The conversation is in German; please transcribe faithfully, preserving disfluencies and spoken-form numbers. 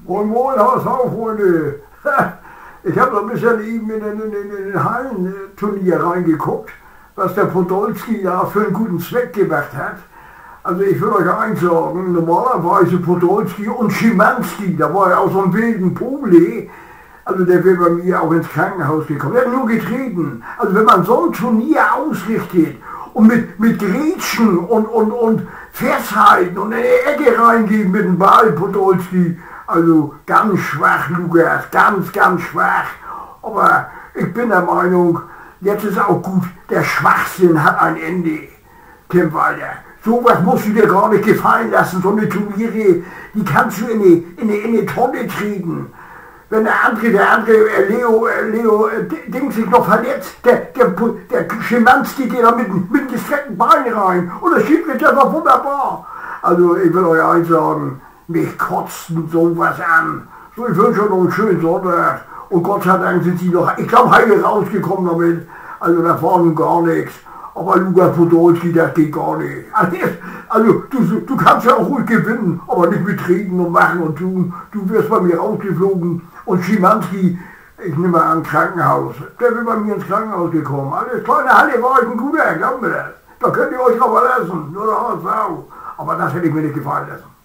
Moin Moin, H S V-Freunde. Ich habe noch ein bisschen eben in den, in den, in den Hallenturnier reingeguckt, was der Podolski da für einen guten Zweck gemacht hat. Also ich will euch eins sagen, normalerweise Podolski und Schimanski, da war ja auch so ein wilden Pole, also der wäre bei mir auch ins Krankenhaus gekommen. Der hat nur getreten. Also wenn man so ein Turnier ausrichtet und mit, mit Grätschen und, und, und Festhalten und in die Ecke reingehen mit dem Ball, Podolski, also ganz schwach, Lukas, ganz, ganz schwach. Aber ich bin der Meinung, jetzt ist auch gut, der Schwachsinn hat ein Ende, Tim Walter. Sowas musst du dir gar nicht gefallen lassen, so eine Turniere, die kannst du in die, in die, in die Tonne treten. Wenn der andere, der andere, äh, Leo, äh, Leo, äh, Ding sich noch verletzt, der, der, der Schimanski geht da mit, mit gestreckten Beinen rein und das Schiedsrichter war wunderbar. Also ich will euch eins sagen, mich kotzt sowas an. So, ich wünsche euch noch einen schönen Sonntag und Gott sei Dank sind sie noch, ich glaube, heil rausgekommen damit. Also da war nun gar nichts. Aber Lukas Podolski, das geht gar nicht. Also du, du kannst ja auch ruhig gewinnen, aber nicht mit Treten und machen und tun. Du wirst bei mir rausgeflogen. Und Schimanski, ich nehme mal an, Krankenhaus. Der will bei mir ins Krankenhaus gekommen. Alles klar, in der Halle war ich ein guter, glaubt mir das. Da könnt ihr euch drauf verlassen, nur der H S V. Aber das hätte ich mir nicht gefallen lassen.